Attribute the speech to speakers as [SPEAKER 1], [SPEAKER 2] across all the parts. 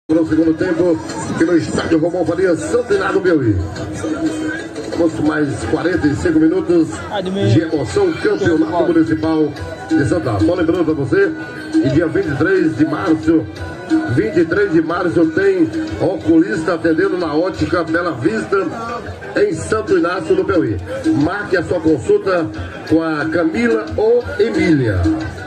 [SPEAKER 1] No segundo tempo, aqui no estádio Romão Faria, Santo Inácio, Piauí. Vamos mais 45 minutos de emoção, campeonato municipal de Santa. Só lembrando para você que dia 23 de março tem oculista atendendo na ótica Bela Vista em Santo Inácio, no Piauí. Marque a sua consulta com a Camila ou Emília.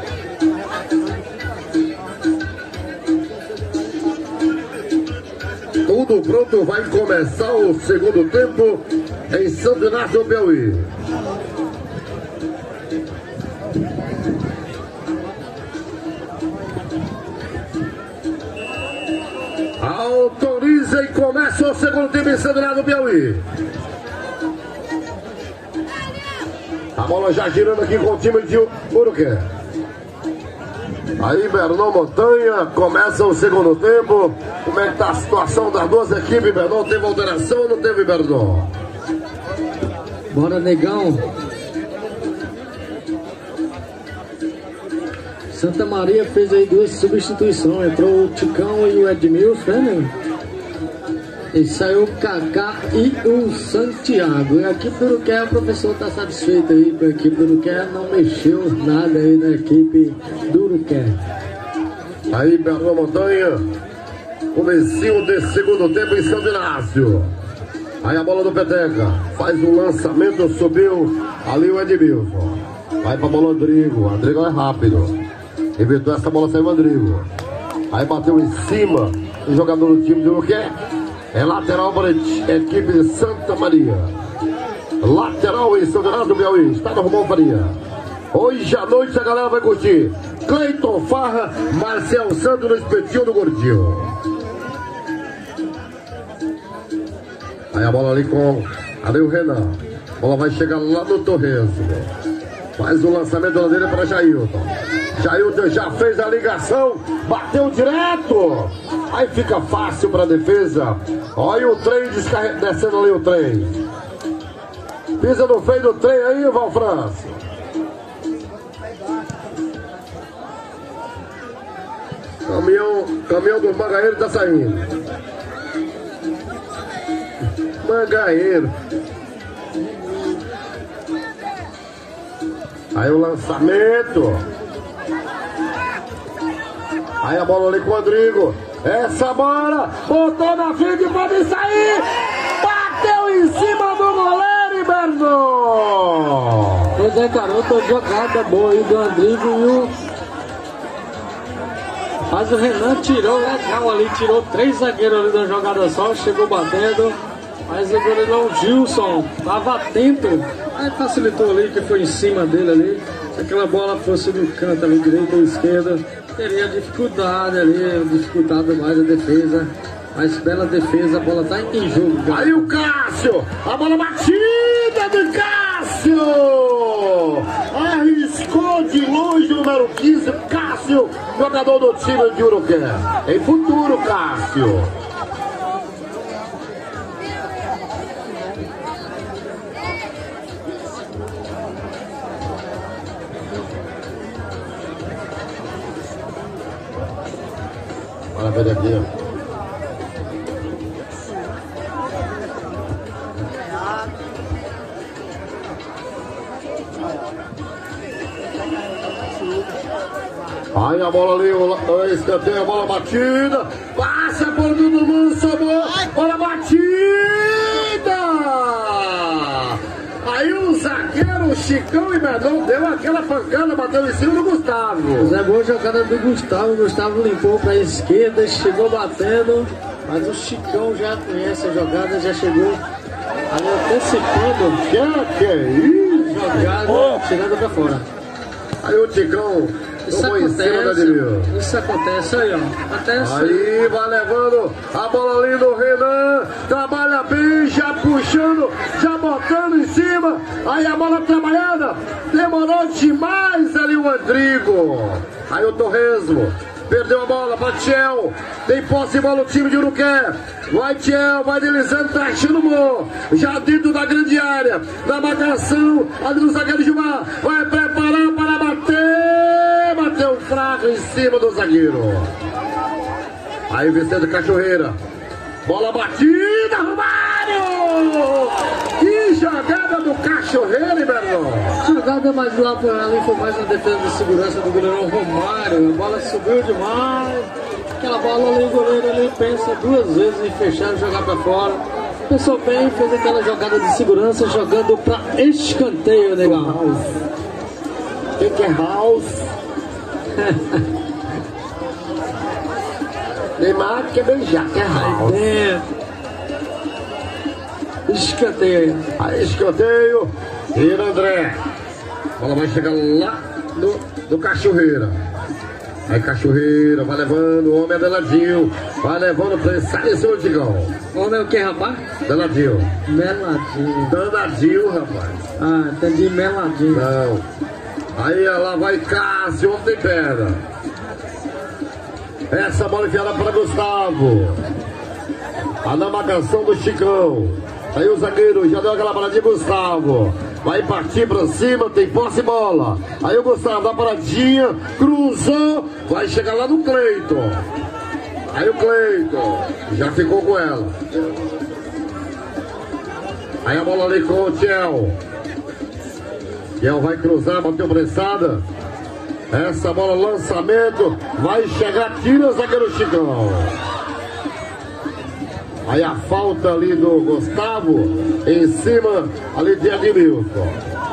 [SPEAKER 1] Tudo pronto, vai começar o segundo tempo em Santo Inácio, Piauí. Autoriza e começa o segundo tempo em Santo Inácio, Piauí. A bola já girando aqui com o time de Uruqué. Aí Bernão Montanha começa o segundo tempo. Como é que tá a situação das duas equipes, Bernão? Teve alteração ou não teve, Bernão?
[SPEAKER 2] Bora, negão. Santa Maria fez aí duas substituições. Entrou o Ticão e o Edmilson, né? E saiu o Kaká e o Santiago. E a equipe do Uruqué, o professor está satisfeito aí com a equipe do Uruqué. Não mexeu nada aí na equipe do Uruqué.
[SPEAKER 1] Aí Bernão Montanha, comecinho desse segundo tempo em Santo Inácio. Aí a bola do Peteca, faz o lançamento, subiu ali o Edmilson. Vai pra bola o Andrigo, o Andrigo é rápido. Evitou essa bola, saiu o Andrigo. Aí bateu em cima o jogador do time do Uruqué. É lateral para a equipe de Santa Maria. Lateral em Santo Inácio do Piauí, está no Romão Faria. Hoje à noite a galera vai curtir Cleiton Farra, Marcel Santos no espetinho do Gordinho. Aí a bola ali com ali o Renan. A bola vai chegar lá no Torresmo. Faz o lançamento dele para Jailton. Jailton já fez a ligação, bateu direto. Aí fica fácil para a defesa. Olha o trem descendo ali o trem. Pisa no freio do trem aí, Valfrança. Caminhão do Mangaeiro tá saindo. Mangaeiro. Aí o lançamento. Aí a bola ali com o Rodrigo. Essa bola botou na frente e pode sair. Bateu em cima do goleiro, Berno.
[SPEAKER 2] Pois é, garoto, jogada boa aí do Rodrigo e o... Mas o Renan tirou legal ali, tirou 3 zagueiros ali da jogada só, chegou batendo. Mas o goleirão Gilson estava atento, aí facilitou ali, que foi em cima dele ali. Se aquela bola fosse no canto ali, direita ou esquerda, teria dificuldade ali, dificultado mais a defesa. Mas bela defesa, a bola tá em jogo. Cara.
[SPEAKER 1] Aí o Cássio, a bola batida do Cássio! Arriscou de longe o número 15, Cássio, jogador do time de Uruqué. Em futuro, Cássio. Olha ver aqui. Aí a bola ali, o escanteio, a bola batida. Passa a bola do mundo, sobrou. Bola batida. Aí o zagueiro, o Chicão e Bernão deu aquela pancada, bateu em cima do Gustavo.
[SPEAKER 2] Mas é boa jogada do Gustavo. O Gustavo limpou para a esquerda, chegou batendo. Mas o Chicão já conhece a jogada, já chegou ali antecipando.
[SPEAKER 1] Que é isso?
[SPEAKER 2] Jogada, tirando para fora.
[SPEAKER 1] Aí o Chicão.
[SPEAKER 2] Isso acontece aí, ó. Acontece.
[SPEAKER 1] Aí vai levando a bola ali no Renan. Trabalha bem, já puxando, já botando em cima. Aí a bola trabalhando. Demorou demais ali o Rodrigo. Aí o Torresmo. Perdeu a bola para Tiel. Tem posse de bola o time de Uruqué. Vai Tiel, vai deslizando, tá achando o gol. Já dentro da grande área. Na marcação, ali no zagueiro Gilmar. Vai preparar para bater. Bateu fraco em cima do zagueiro. Aí Vicente Cachoeira. Bola batida, Romário! Que jogada do Cachoeira, Liberão!
[SPEAKER 2] Jogada mais lá para ali, foi mais uma defesa de segurança do goleirão Romário. A bola subiu demais. Aquela bola ali, o goleiro ali pensa duas vezes em fechar e jogar para fora. Pensou bem, fez aquela jogada de segurança, jogando para escanteio, negão.
[SPEAKER 1] O que é house? Neymar quer beijar, que é house.
[SPEAKER 2] Escanteio.
[SPEAKER 1] Aí escanteio. Tira André. A bola vai chegar lá do Cachoeira. Aí Cachoeira vai levando. O homem é Danadinho. Vai levando pra ele. Sai em cima do Tigão.
[SPEAKER 2] O homem é o que, rapaz?
[SPEAKER 1] Danadinho.
[SPEAKER 2] Meladinho.
[SPEAKER 1] Danadinho, rapaz.
[SPEAKER 2] Ah, entendi, meladinho.
[SPEAKER 1] Não. Aí ela vai Cássio. O homem tem perna. Essa bola enfiada para Gustavo. A na marcação do Chicão. Aí o zagueiro já deu aquela paradinha, Gustavo. Vai partir pra cima, tem posse e bola. Aí o Gustavo dá paradinha, cruzou, vai chegar lá no Cleiton. Aí o Cleiton já ficou com ela. Aí a bola ali com o Tiel. Tiel vai cruzar, bateu pressada. Essa bola, lançamento, vai chegar, tira o zagueiro Chicão. Aí a falta ali do Gustavo, em cima ali de Edmilson.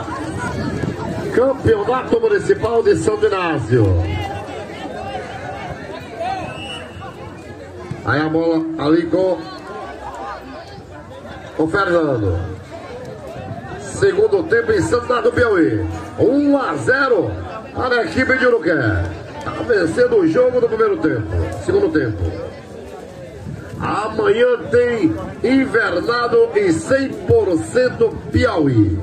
[SPEAKER 1] Campeonato Municipal de Santo Inácio. Aí a bola ali com o Fernando. Segundo tempo em Santo Inácio do Piauí. 1-0 para a equipe de Uruguai. Está vencendo o jogo do primeiro tempo. Segundo tempo. Amanhã tem Invernado e 100% Piauí.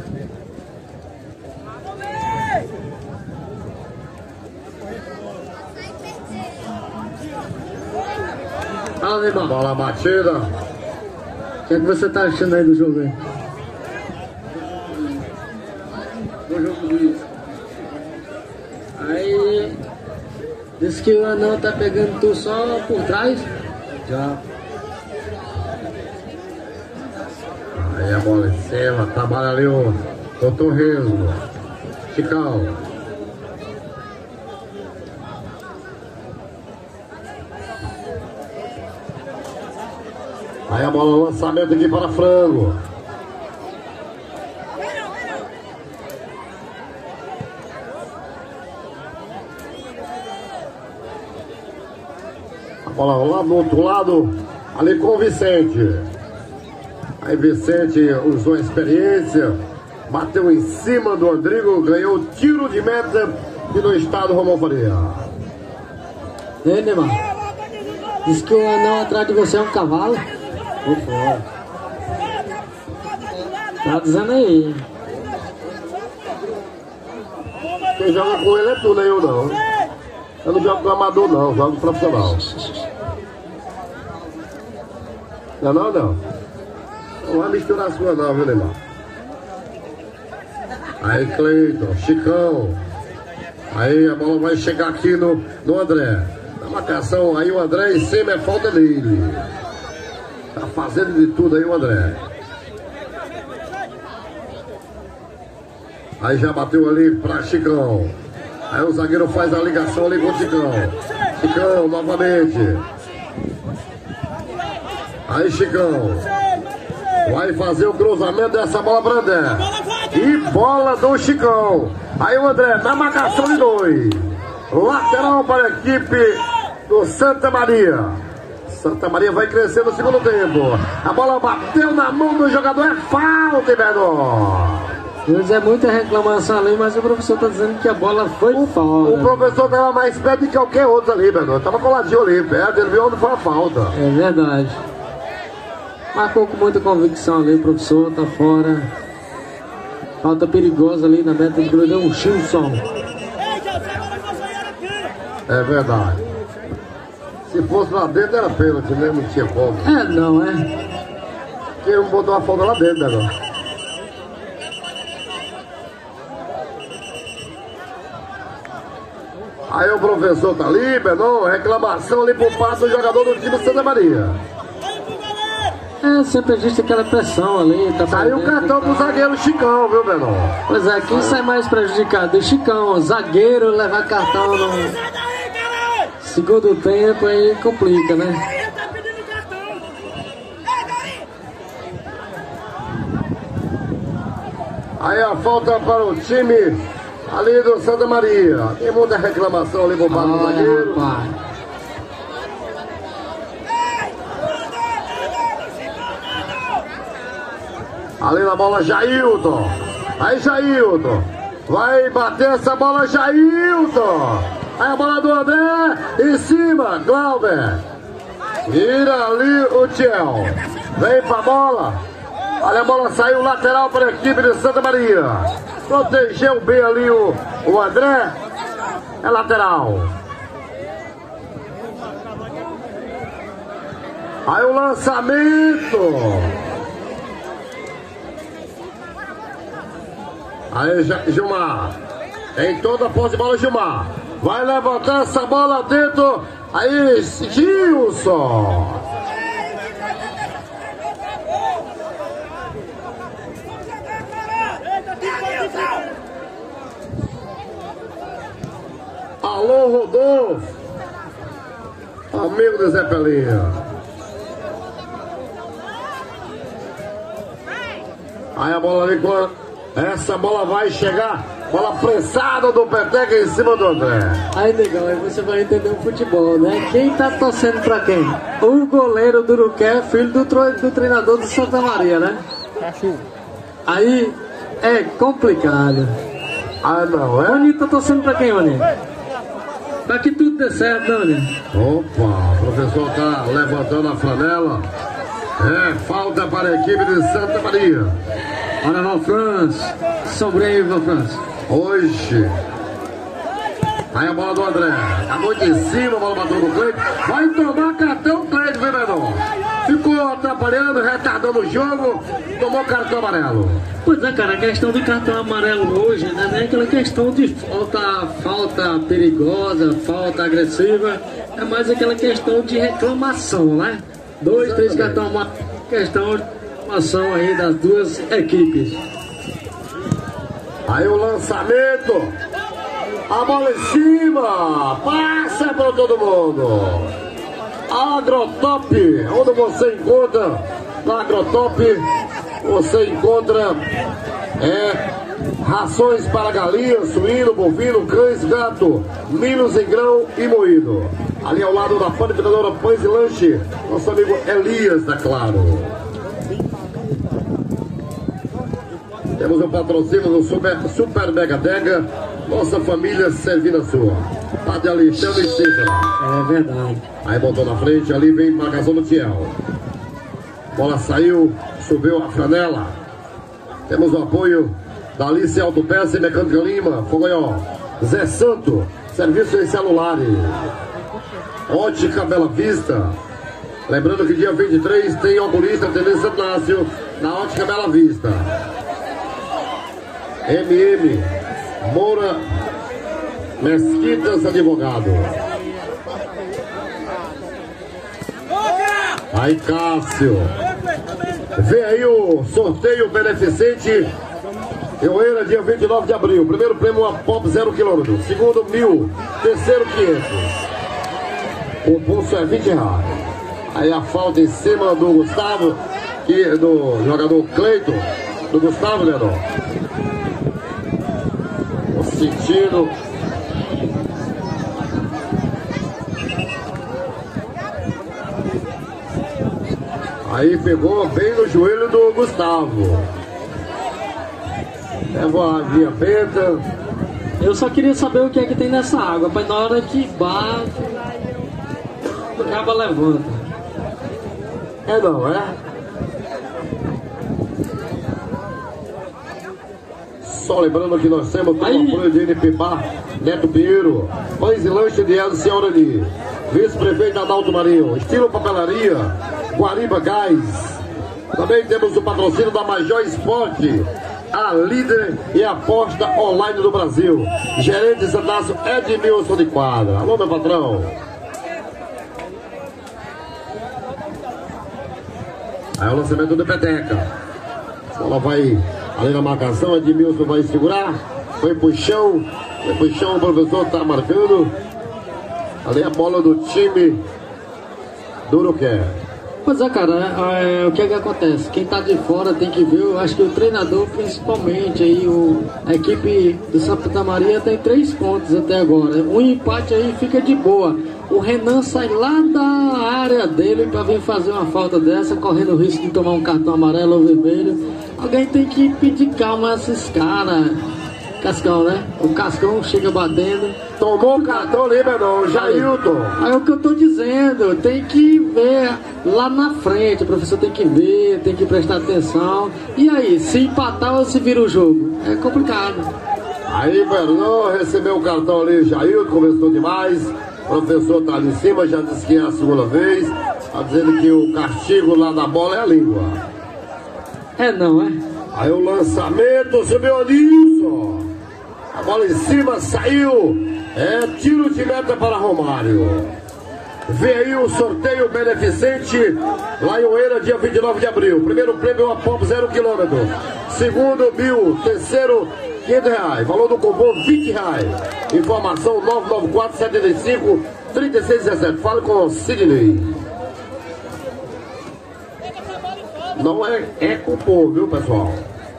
[SPEAKER 2] Fala, Neymar.
[SPEAKER 1] Bola batida.
[SPEAKER 2] O que é que você está achando aí do jogo aí? Do jogo do Luiz. Aí disse que o anão tá pegando tu só por trás. Já.
[SPEAKER 1] Aí a bola em cima, trabalha ali o Torresmo. Chicão. Aí a bola, lançamento aqui para Frango. A bola lá do outro lado, ali com o Vicente. Aí Vicente usou a experiência, bateu em cima do Rodrigo, ganhou o tiro de meta e no estado Romão Faria.
[SPEAKER 2] Ei, Neymar. Diz que o anão atrás de você é um cavalo. Por fora. Tá dizendo aí.
[SPEAKER 1] Quem joga com ele é tu, nem eu não. Eu não jogo com amador não, jogo com profissional. Não, não, não. Não vai misturar as coisas não, viu, Neymar? Aí Cleiton, Chicão. Aí a bola vai chegar aqui no André. Na marcação, aí o André em cima é falta dele. Tá fazendo de tudo aí o André. Aí já bateu ali pra Chicão. Aí o zagueiro faz a ligação ali com o Chicão. Chicão novamente. Aí Chicão vai fazer o cruzamento dessa bola para André. E bola do Chicão. Aí o André na marcação de 2. Lateral para a equipe do Santa Maria. Santa Maria vai crescer no segundo tempo. A bola bateu na mão do jogador. É falta, Iberdon.
[SPEAKER 2] É muita reclamação ali, mas o professor está dizendo que a bola foi fora.
[SPEAKER 1] O professor estava mais perto de qualquer outro ali, Iberdon. Estava coladinho ali, perto. Ele viu onde foi a falta.
[SPEAKER 2] É verdade. Marcou com muita convicção ali, o professor tá fora. Falta perigosa ali na meta do goleirão Gilson.
[SPEAKER 1] É verdade. Se fosse lá dentro era pênalti, né? Não tinha como.
[SPEAKER 2] É, não, é?
[SPEAKER 1] Porque não botou a falta lá dentro, né? Aí o professor tá ali, Benon, reclamação ali por parte do jogador do time Santa Maria.
[SPEAKER 2] Sempre existe aquela pressão ali. Tá
[SPEAKER 1] Saiu o cartão pro zagueiro Chicão, viu, Benon?
[SPEAKER 2] Pois é, quem sai mais prejudicado? O Chicão, zagueiro, levar cartão no segundo tempo aí complica, né?
[SPEAKER 1] Aí a falta para o time ali do Santa Maria. Tem muita reclamação ali por parte do zagueiro.
[SPEAKER 2] Rapaz.
[SPEAKER 1] Ali na bola, Jailton. Aí, Jailton. Vai bater essa bola, Jailton. Aí a bola do André. Em cima, Glauber. Vira ali o Tiel. Vem pra bola. Olha, a bola saiu lateral para a equipe de Santa Maria. Protegeu bem ali o André. É lateral. Aí o lançamento. Aí, Gilmar. Em toda a posse de bola, Gilmar. Vai levantar essa bola dentro. Aí, Gilson. Alô, Rodolfo. Amigo do Zé Pelinha. Aí a bola ali com essa bola vai chegar. Bola pressada do Peteca em cima do André.
[SPEAKER 2] Aí, negão, aí você vai entender o futebol, né? Quem tá torcendo pra quem? O goleiro do Uruqué, filho do treinador do Santa Maria, né? Aí é complicado.
[SPEAKER 1] Ah, não, é?
[SPEAKER 2] Oni tá torcendo pra quem, Oni? Pra que tudo dê certo, né, Oni?
[SPEAKER 1] Opa, o professor tá levantando a flanela. É, falta para a equipe de Santa Maria.
[SPEAKER 2] Olha, Valfrans. Sobrei, Valfrans.
[SPEAKER 1] Hoje. Aí a bola do André. Acabou de cima, a bola bateu no Cleide. Vai tomar cartão, Cleide, vem, menor. Ficou atrapalhando, retardando o jogo. Tomou cartão amarelo.
[SPEAKER 2] Pois é, cara, a questão do cartão amarelo hoje, né, não é aquela questão de falta perigosa, falta agressiva. É mais aquela questão de reclamação, né? 2, 3 cartões, uma questão de reclamação aí das duas equipes.
[SPEAKER 1] Aí o lançamento. A bola em cima. Passa para todo mundo. Agrotop, onde você encontra, na Agrotop, você encontra rações para galinhas, suíno, bovino, cães, gato, milhos em grão e moído. Ali ao lado da panificadora Pães e Lanche, nosso amigo Elias, da Claro. Temos o patrocínio do Super Mega Dega, nossa família servindo a sua. Tá de Alexandre e Cícera.
[SPEAKER 2] É verdade.
[SPEAKER 1] Aí botou na frente, ali vem marcação do Tiel. Bola saiu, subiu a flanela. Temos o apoio da Alice Autopeça e Mecânica Lima, Fogonhó. Zé Santo, serviço em celulares. Ótica Bela Vista. Lembrando que dia 23 tem oculista Tenente Santo Inácio na Ótica Bela Vista. MM Moura Mesquitas Advogado. Aí, Cássio. Vem aí o sorteio beneficente. Eueira, dia 29 de abril. Primeiro prêmio, uma Pop 0 km. Segundo, 1.000. Terceiro, 500. O pulso é R$20. Aí a falta em cima do Gustavo, do jogador Cleiton, do Gustavo, Leandro. Sentindo. Aí pegou bem no joelho do Gustavo. Leva a via benta.
[SPEAKER 2] Eu só queria saber o que é que tem nessa água, para na hora que bate, acaba levanta.
[SPEAKER 1] É não, é? Só lembrando que nós temos todo o apoio de NP Bar, Neto Pinheiro, Pães e Lanche de Elza Senhora ali, vice-prefeito Adalto Marinho, Estilo Papelaria, Guariba Gás. Também temos o patrocínio da Major Esporte, a líder e aposta online do Brasil. Gerente de Santaço, Edmilson de Quadra. Alô, meu patrão. Aí o lançamento do Peteca. A bola vai ali na marcação, Edmilson vai segurar. Foi pro chão, o professor tá marcando. Ali a bola do time do Uruqué.
[SPEAKER 2] Pois é, cara, o que é que acontece? Quem tá de fora tem que ver, eu acho que o treinador principalmente, aí, a equipe do Santa Maria tem 3 pontos até agora. Um empate aí fica de boa. O Renan sai lá da área dele para vir fazer uma falta dessa, correndo o risco de tomar um cartão amarelo ou vermelho. Alguém tem que pedir calma a esses caras. Cascão, né? O Cascão chega batendo.
[SPEAKER 1] Tomou o cartão ali, meu Jailton.
[SPEAKER 2] Aí é o que eu tô dizendo, tem que ver lá na frente, o professor tem que ver, tem que prestar atenção. E aí, se empatar ou se vira o jogo? É complicado.
[SPEAKER 1] Aí, Vernon recebeu o cartão ali, Jailton, começou demais. O professor tá ali em cima, já disse que é a segunda vez. Tá dizendo que o castigo lá da bola é a língua.
[SPEAKER 2] É não, é?
[SPEAKER 1] Aí o lançamento, subiu o Nilson. A bola em cima, saiu. É tiro de meta para Romário. Vem aí o sorteio beneficente lá em Oeira, dia 29 de abril. Primeiro prêmio, a Pop 0 km. Segundo, R$1.000. Terceiro, R$500. Valor do cupom, R$20. Informação 994-75-3617. Fale com o Sidney. Não é cupom, viu, pessoal?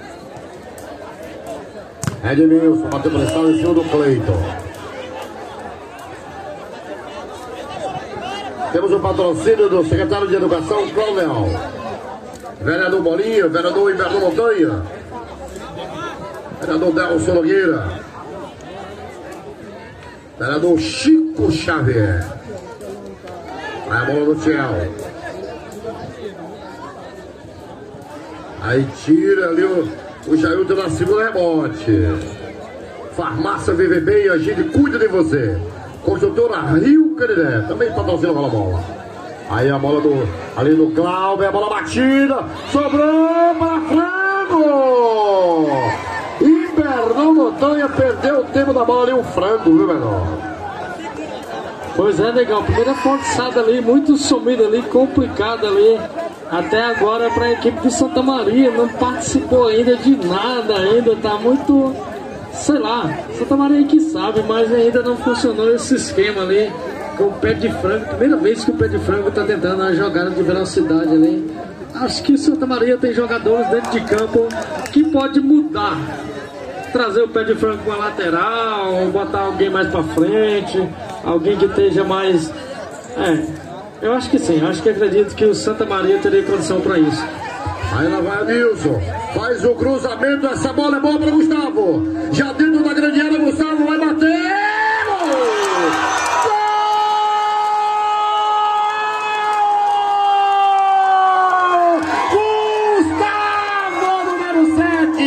[SPEAKER 1] Edmilson bateu pressão em cima do Cleiton. Temos o patrocínio do secretário de Educação, Cláudio Leal. Vereador Bolinha, vereador Inverno Montanha, vereador Delson Nogueira, vereador Chico Xavier. Aí a bola do Tchel. Aí tira ali o Jailton na segunda rebote. Farmácia Vive Bem, a gente cuida de você. Construtora Rio Canidé, também patrocina a bola. Aí a bola ali no Cláudio, a bola batida, sobrou para Frango. E Bernão Montanha perdeu o tempo da bola ali, o Frango, viu, Bernão?
[SPEAKER 2] Pois é, legal, primeira forçada ali, muito sumida ali, complicada ali. Até agora para a equipe de Santa Maria, não participou ainda de nada, ainda tá muito, sei lá, Santa Maria que sabe, mas ainda não funcionou esse esquema ali com o pé de frango. Primeira vez que o pé de frango tá tentando uma jogada de velocidade ali. Acho que Santa Maria tem jogadores dentro de campo que pode mudar, trazer o pé de frango com a lateral, botar alguém mais para frente, alguém que esteja mais... eu acho que sim, acho que acredito que o Santa Maria teria condição para isso.
[SPEAKER 1] Aí lá vai o Nilson, faz o cruzamento, essa bola é boa para Gustavo. Já dentro da grande área, Gustavo vai bater! Gustavo, número 7!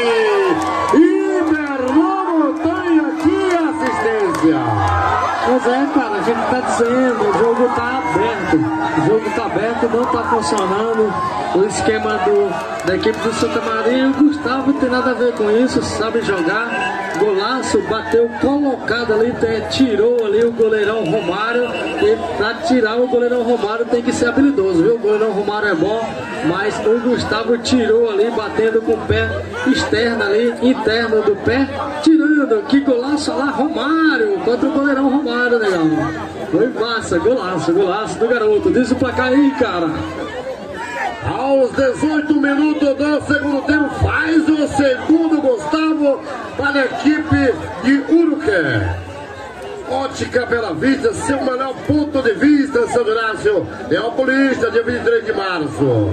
[SPEAKER 1] E Bernão Montanha, que assistência!
[SPEAKER 2] Pois é, cara, a gente tá dizendo, o jogo tá aberto. O jogo tá aberto, não tá funcionando o esquema da equipe do Santa Maria. O Gustavo não tem nada a ver com isso, sabe jogar. Golaço, bateu colocado ali, tirou ali o goleirão Romário. E pra tirar o goleirão Romário tem que ser habilidoso, viu? O goleirão Romário é bom, mas o Gustavo tirou ali, batendo com o pé externo ali, interno do pé, tirando. Que golaço lá, Romário, contra o goleirão Romário, negão. Foi massa, golaço do garoto. Diz o placar aí, cara.
[SPEAKER 1] Aos 18 minutos do segundo tempo, faz o segundo Gustavo para a equipe de Uruqué. Ótica Bela Vista, seu melhor ponto de vista, São Inácio. Neopolista, dia 23 de março.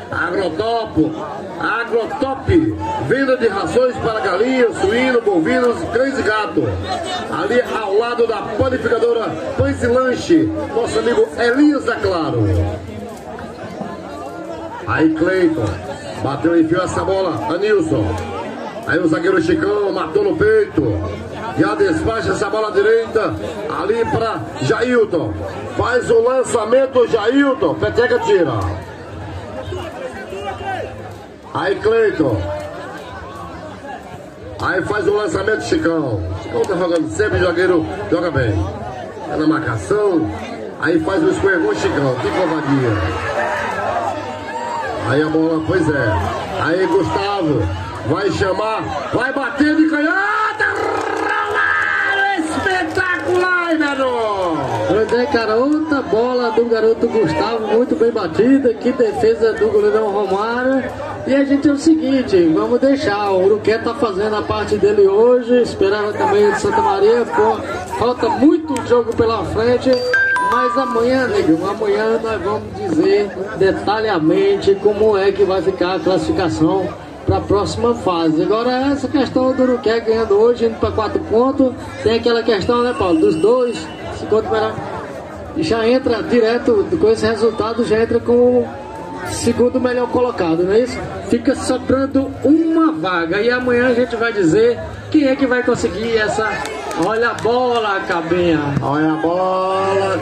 [SPEAKER 1] Agrotop, venda de rações para galinhas, suínos, bovinos, cães e gato. Ali ao lado da panificadora Pães e Lanche, nosso amigo Elias da Claro. Aí Cleiton, bateu e enfiou essa bola, Anilson. Aí o zagueiro Chicão matou no peito. Já despacha essa bola direita ali para Jailton. Faz o lançamento, Jailton. Peteca tira. Aí Cleiton. Aí faz o lançamento Chicão. Chicão tá jogando sempre, o zagueiro joga bem. É na marcação. Aí faz o escorregão Chicão. Que covardia. Aí a bola, pois é. Aí Gustavo vai chamar, vai bater de canhota. Espetacular, menor.
[SPEAKER 2] Pois é, cara, outra bola do garoto Gustavo, muito bem batida. Que defesa do goleirão Romário. E a gente é o seguinte, vamos deixar, o Uruqué tá fazendo a parte dele hoje, esperava também de Santa Maria, pô, falta muito jogo pela frente, mas amanhã, nego, amanhã nós vamos dizer detalhadamente como é que vai ficar a classificação para a próxima fase. Agora essa questão do Uruqué ganhando hoje, indo para 4 pontos, tem aquela questão, né, Paulo, dos dois, se conta melhor, já entra direto com esse resultado, já entra com o segundo melhor colocado, não é isso? Fica sobrando uma vaga e amanhã a gente vai dizer quem é que vai conseguir essa. Olha a bola, Cabinha.
[SPEAKER 1] Olha a bola.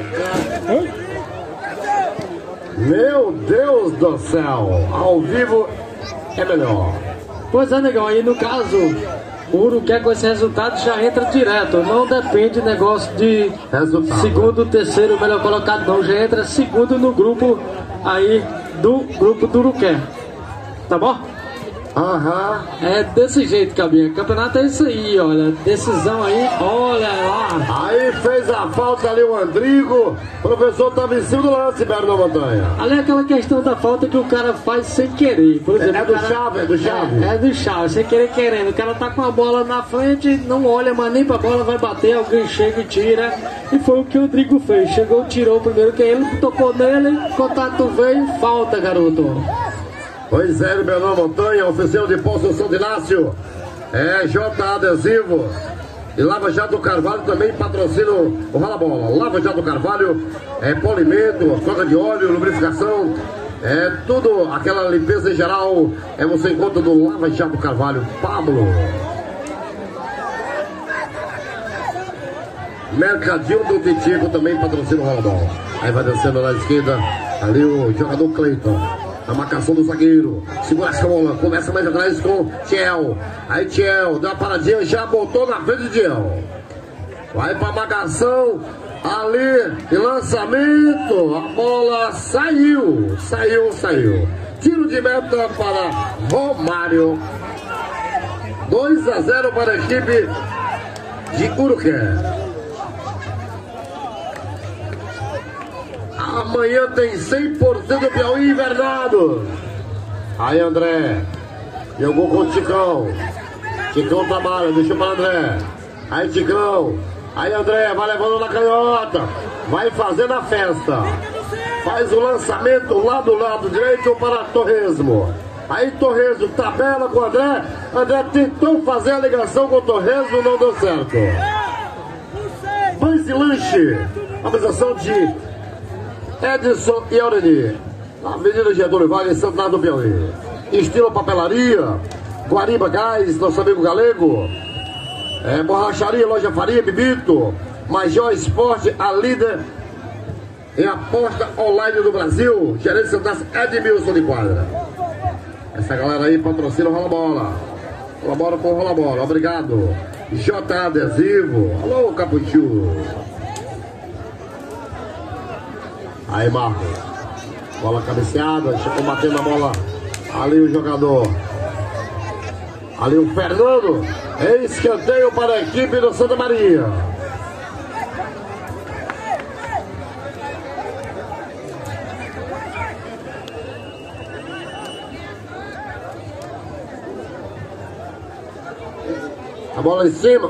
[SPEAKER 1] Meu Deus do céu. Ao vivo é melhor.
[SPEAKER 2] Pois é, negão. Aí no caso, o Uruqué com esse resultado já entra direto. Não depende do negócio de resultado. Segundo, terceiro melhor colocado, não. Já entra segundo no grupo aí do grupo do Uruqué. Tá bom?
[SPEAKER 1] Aham.
[SPEAKER 2] É desse jeito, Cabinha. Campeonato é isso aí, olha. Decisão aí, olha lá.
[SPEAKER 1] Aí fez a falta ali o Andrigo. O professor estava em cima do lance, Belo da Montanha.
[SPEAKER 2] Ali é aquela questão da falta que o cara faz sem querer. Por exemplo,
[SPEAKER 1] é do Chave, é do Chave.
[SPEAKER 2] É do Chave, sem querer querendo. O cara tá com a bola na frente, não olha mais nem pra bola, vai bater, alguém chega e tira. E foi o que o Rodrigo fez. Chegou, tirou primeiro que ele, tocou nele, contato veio, falta, garoto.
[SPEAKER 1] Pois é, Belo Montanha, oficial de Poço São Inácio. É J Adesivo. E Lava Jato Carvalho também patrocina o Rola Bola. Lava Jato Carvalho é polimento, troca de óleo, lubrificação. É tudo, aquela limpeza em geral. É você encontra no Lava Jato Carvalho. Pablo. Mercadinho do Titico também patrocina o Rola Bola. Aí vai descendo na esquerda. Ali o jogador Cleiton. A marcação do zagueiro, segura essa bola, começa mais atrás com Tiel. Aí Tiel, deu uma paradinha, já botou na frente de Tiel. Vai pra marcação, ali, e lançamento, a bola saiu. Tiro de meta para Romário. 2-0 para a equipe de Uruqué. Amanhã tem 100% do Piauí invernado. Aí André jogou com o Ticão. Ticão trabalha, deixou para André. Aí Ticão. Aí André vai levando na canhota. Vai fazendo a festa. Faz o lançamento lá do lado direito para Torresmo. Aí Torresmo tabela com o André. André tentou fazer a ligação com o Torresmo, não deu certo. Pães e lanche. A apresentação de Edson e Aureli, na Avenida Getúlio Vargas, Santana do Piauí. Estilo papelaria, Guariba Gás, nosso amigo Galego. Borracharia, Loja Faria, Bibito. Major Esporte, a líder em aposta online do Brasil. Gerente Santana, Edmilson de Quadra. Essa galera aí patrocina o Rola Bola. Rola Bola com Rola Bola, obrigado. J Adesivo, alô Capuchu. Aí Marcos, bola cabeceada, chegou batendo a bola, ali o jogador, ali o Fernando, escanteio para a equipe do Santa Maria. A bola em cima.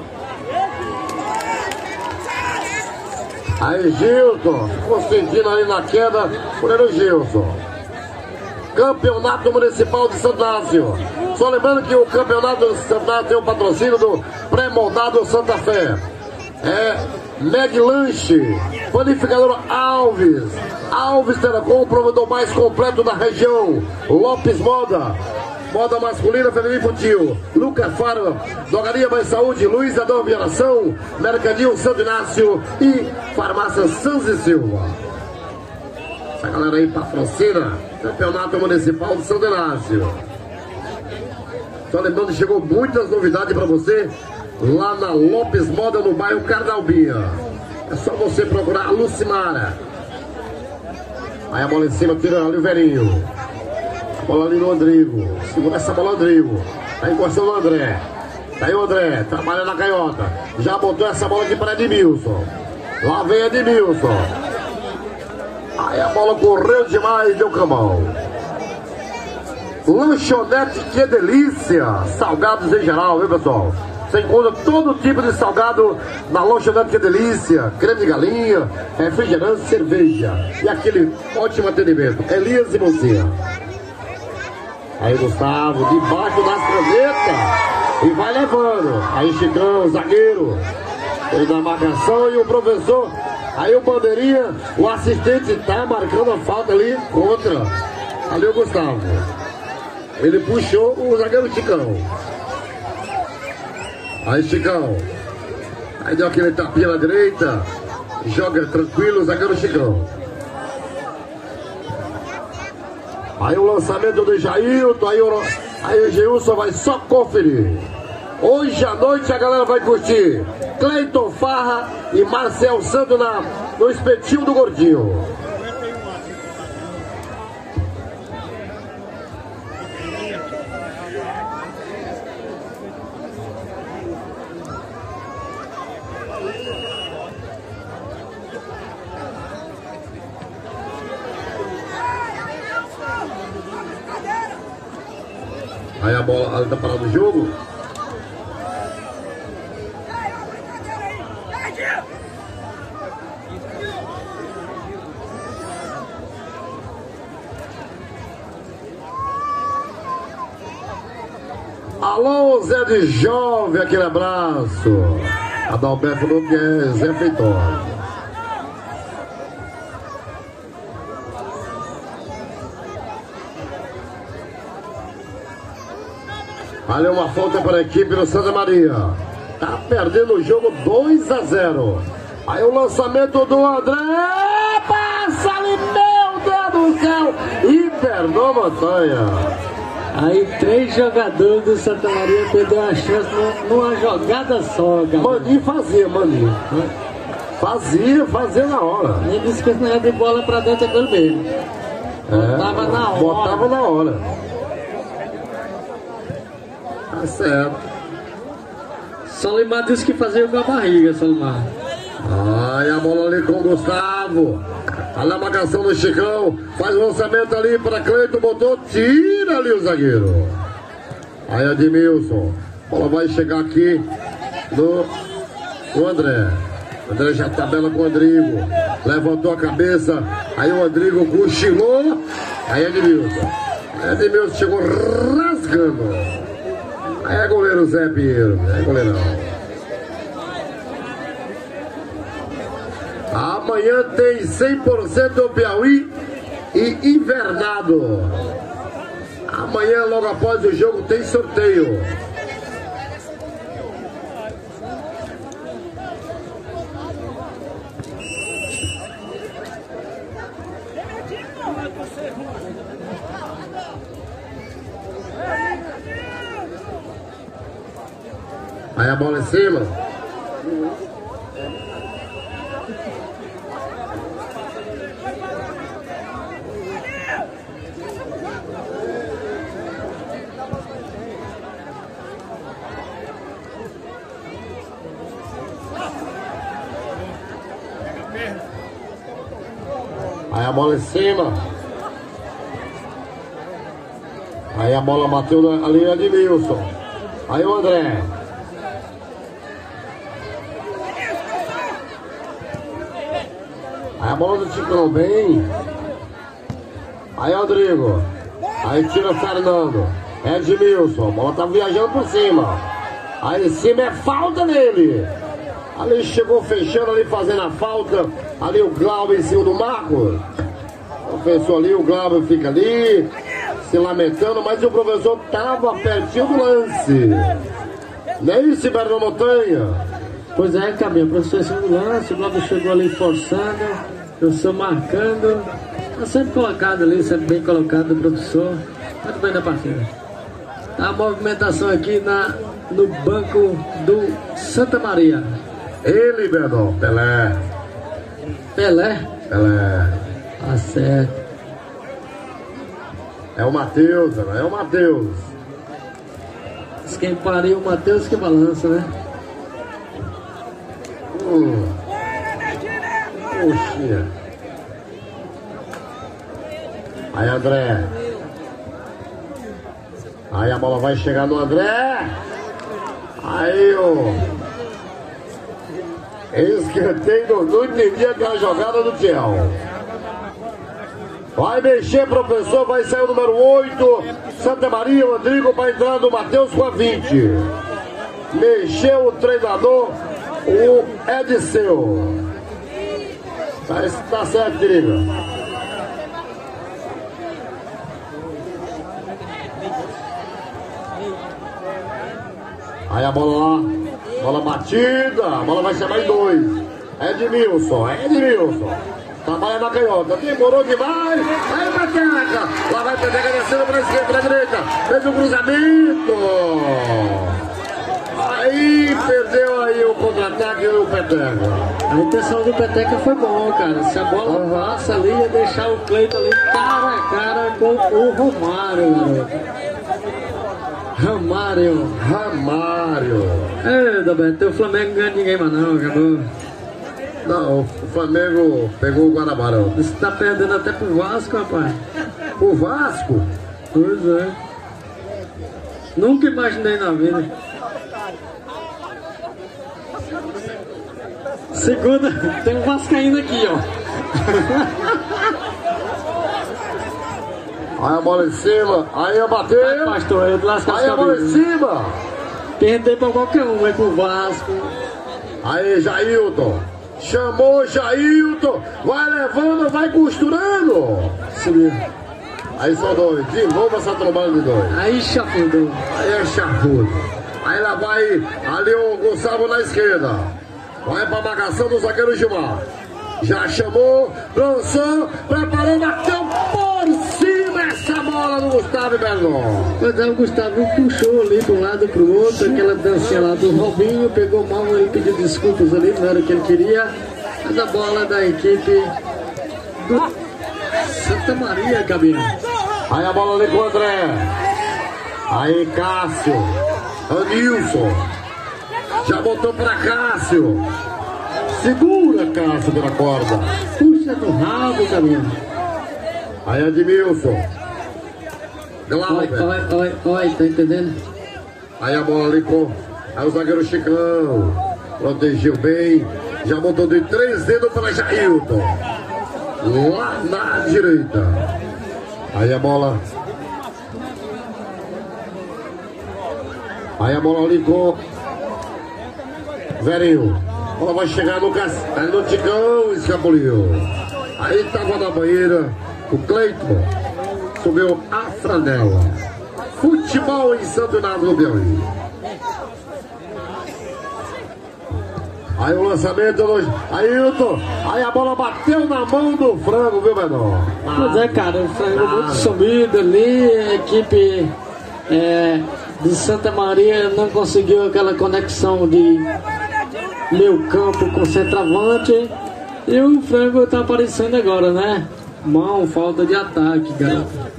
[SPEAKER 1] Aí Gilson, ficou sentindo ali na queda, goleiro Gilson. Campeonato Municipal de Santo Inácio. Só lembrando que o Campeonato de Santo Inácio tem o patrocínio do pré-moldado Santa Fé. Meg Lanche, Panificador Alves. Alves Telecom, o provedor mais completo da região. Lopes Moda. Moda masculina, feminina e infantil. Lucas Faro, Drogaria Mais Saúde, Luiz Adão Violação, Mercadinho Santo Inácio e Farmácia Santos e Silva. Essa galera aí patrocina Campeonato Municipal de Santo Inácio. Só lembrando que chegou muitas novidades para você lá na Lopes Moda, no bairro Carnalbinha. É só você procurar a Lucimara. Aí a bola em cima, tira ali o Verinho. A bola ali no Rodrigo. Segura essa bola, Rodrigo. Tá encostando o André. Tá aí o André, trabalha na canhota. Já botou essa bola aqui para Edmilson. Lá vem Edmilson. Aí a bola correu demais, deu camão. Lanchonete, que delícia! Salgados em geral, viu, pessoal? Você encontra todo tipo de salgado na Lanchonete, que delícia. Creme de galinha, refrigerante, cerveja. E aquele ótimo atendimento. Elias e Mocinha. Aí Gustavo, debaixo das canetas. E vai levando. Aí Chicão, zagueiro. Ele na marcação e o professor. Aí o bandeirinha, o assistente tá marcando a falta ali contra. Ali o Gustavo. Ele puxou o zagueiro Chicão. Aí Chicão. Aí deu aquele tapinha na direita. Joga tranquilo o zagueiro Chicão. Aí o lançamento do Jailton. Aí o Gilson vai só conferir. Hoje à noite a galera vai curtir Cleiton Farra e Marcel Santos no espetinho do Gordinho. Aí a bola, ela tá parando o jogo. Alô, Zé de Jovem, aquele abraço. Adalberto falou que é Zé Feitosa. Ali uma falta para a equipe do Santa Maria. Tá perdendo o jogo 2-0. Aí o lançamento do André. Passa ali, meu Deus do céu. Hipernou Montanha.
[SPEAKER 2] Aí 3 jogadores do Santa Maria perderam a chance numa jogada só, cara.
[SPEAKER 1] Maninho fazia, Maninho. Fazia na hora.
[SPEAKER 2] Ele disse que esse negócio de bola pra dentro é gol mesmo. Botava na hora.
[SPEAKER 1] Botava na hora. Tá certo.
[SPEAKER 2] Solimar disse que fazia com a barriga, Solimar.
[SPEAKER 1] Aí a bola ali com o Gustavo. Olha a marcação do Chicão. Faz o lançamento ali para Cleiton. Botou, tira ali o zagueiro. Aí Edmilson. A bola vai chegar aqui no André. André já tabela com o Rodrigo. Levantou a cabeça. Aí o Rodrigo cochilou. Aí Edmilson. Aí Edmilson chegou rasgando. Aí é goleiro Zé Pinheiro. É goleirão. Amanhã tem 100% Piauí e Invernado. Amanhã, logo após o jogo, tem sorteio. Aí a bola em cima. Aí a bola em cima. Aí a bola bateu ali na Edmilson. Aí o André. Aí a bola do Chicão bem. Aí Rodrigo. Aí tira Fernando. Edmilson. A bola tá viajando por cima. Aí em cima é falta nele. Ali chegou fechando ali, fazendo a falta. Ali o Glauber em cima do Marcos. O professor ali, o Glauber fica ali, se lamentando, mas o professor tava pertinho do lance. Não é isso, Berno Montanha?
[SPEAKER 2] Pois é, Cabinho, o professor em cima do lance, o Glauber chegou ali forçando, o professor marcando. Tá sempre colocado ali, sempre bem colocado o professor. Muito bem da partida. A movimentação aqui no banco do Santa Maria.
[SPEAKER 1] Ele, Menor, Pelé.
[SPEAKER 2] Pelé?
[SPEAKER 1] Pelé.
[SPEAKER 2] Tá certo.
[SPEAKER 1] É o Matheus, é o Matheus.
[SPEAKER 2] Quem pariu o Matheus que balança, né?
[SPEAKER 1] Puxa. Aí, André. Aí a bola vai chegar no André. Aí, escanteio, não entendi aquela jogada do Tiel. Vai mexer, professor, vai sair o número 8, Santa Maria, Rodrigo, vai entrar no Matheus com a 20. Mexeu o treinador, o Ediceu. Tá certo, querido. Aí a bola lá, bola batida, a bola vai chamar em 2. Edmilson. Trabalha na canhota, demorou demais. Aí Peteca, lá vai Peteca descendo para a esquerda, para a direita. Fez um cruzamento. Aí perdeu aí o contra-ataque e o Peteca.
[SPEAKER 2] A intenção do Peteca foi bom, cara. Se a bola passa ali, ia deixar o Cleiton ali cara a cara com o Romário, garoto.
[SPEAKER 1] Ramário.
[SPEAKER 2] É, Roberto, o Flamengo não ganha ninguém mais não, acabou.
[SPEAKER 1] Não, o Flamengo pegou o Guanabara.
[SPEAKER 2] Você tá perdendo até pro Vasco, rapaz.
[SPEAKER 1] O Vasco?
[SPEAKER 2] Pois é. Nunca imaginei na vida. Segunda, tem um vascaíno aqui, ó.
[SPEAKER 1] Aí a bola em cima, aí eu bateu.
[SPEAKER 2] Vai, pastor, eu
[SPEAKER 1] aí a bola em cima.
[SPEAKER 2] Perder pra qualquer um, vai pro Vasco.
[SPEAKER 1] Aí, Jailton. Chamou Jailton. Vai levando, vai costurando.
[SPEAKER 2] Subiu.
[SPEAKER 1] Aí são 2. De novo essa trombada de 2.
[SPEAKER 2] Aí chafurdou.
[SPEAKER 1] Aí é chafudo. Aí lá vai ali o Gustavo na esquerda. Vai pra marcação do zagueiro Gilmar. Já chamou, lançou, preparou, bateu por cima essa bola do Gustavo Bernon.
[SPEAKER 2] Mas aí o Gustavo puxou ali de um lado pro outro, aquela dancinha lá do Robinho, pegou mal, ele pediu desculpas ali, não era o que ele queria. Mas a bola da equipe do Santa Maria, Cabinho.
[SPEAKER 1] Aí a bola ali com o André. Aí Cássio, Anilson, já botou pra Cássio. Segura Cássio pela corda.
[SPEAKER 2] Puxa do rabo, Cabinho.
[SPEAKER 1] Aí Edmilson. Glauber.
[SPEAKER 2] Oi, tá entendendo?
[SPEAKER 1] Aí a bola ali com. Aí o zagueiro Chicão. Protegeu bem. Já botou de 3 dedos para Jailton. Lá na direita. Aí a bola. Aí a bola ali com Verinho. A bola vai chegar no Ticão, escapuliu. Aí tava na banheira o Cleiton. Subiu a franela. Futebol em Santo Inácio do Piauí. Aí o lançamento do Ailton. Aí a bola bateu na mão do Frango, viu, Menor?
[SPEAKER 2] Pois é, cara, o Frango muito sumido ali. A equipe de Santa Maria não conseguiu aquela conexão de meio campo com centroavante. E o Frango tá aparecendo agora, né? Mão, falta de ataque, garoto.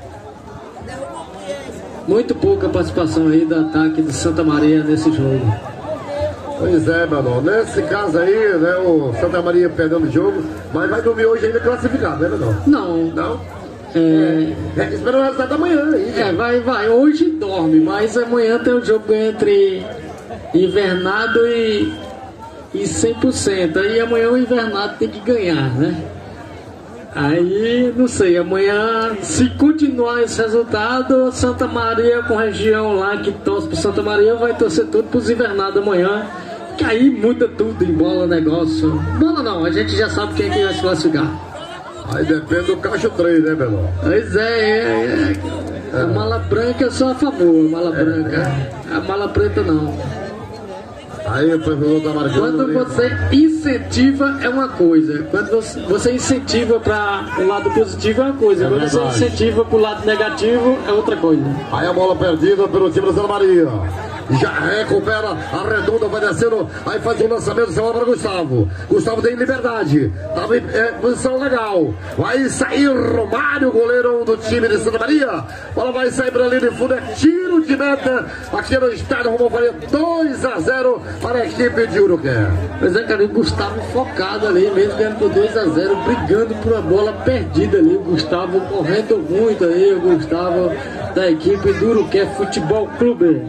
[SPEAKER 2] Muito pouca participação aí do ataque de Santa Maria nesse jogo.
[SPEAKER 1] Pois é, Menor. Nesse caso aí, né, o Santa Maria perdendo o jogo, mas vai dormir hoje ainda classificado, né, Menor?
[SPEAKER 2] Não.
[SPEAKER 1] Não? Espera o resultado da manhã aí.
[SPEAKER 2] Vai. Hoje dorme, mas amanhã tem um jogo entre Invernado e 100%. Aí amanhã o Invernado tem que ganhar, né? Aí, não sei, amanhã, se continuar esse resultado, Santa Maria com região lá que torce pro Santa Maria vai torcer tudo pros Invernados amanhã, que aí muda tudo em bola, negócio. Bola não, a gente já sabe quem é que vai se classificar.
[SPEAKER 1] Aí depende do caixa 3, né, Menor?
[SPEAKER 2] Pois a mala branca eu sou a favor, a mala branca. A mala preta não.
[SPEAKER 1] Aí o professor tá marcando.
[SPEAKER 2] Quando você incentiva é uma coisa. Quando você incentiva para o lado positivo é uma coisa. Quando você incentiva para o lado negativo é outra coisa.
[SPEAKER 1] Aí a bola perdida pelo time do Santa Maria. Já recupera a redonda, vai descendo. Aí faz o lançamento, essa bola para Gustavo. Gustavo tem liberdade. Tava em posição legal. Vai sair Romário, goleiro do time de Santa Maria. A bola vai sair para ali de fundo. É tiro de meta aqui no estádio Romão Faria. 2-0 para a equipe de Uruguai.
[SPEAKER 2] Mas é, cara, o Gustavo focado ali, mesmo ganhando por 2-0, brigando por uma bola perdida ali. O Gustavo correndo muito aí. O Gustavo da equipe do Uruguai Futebol Clube.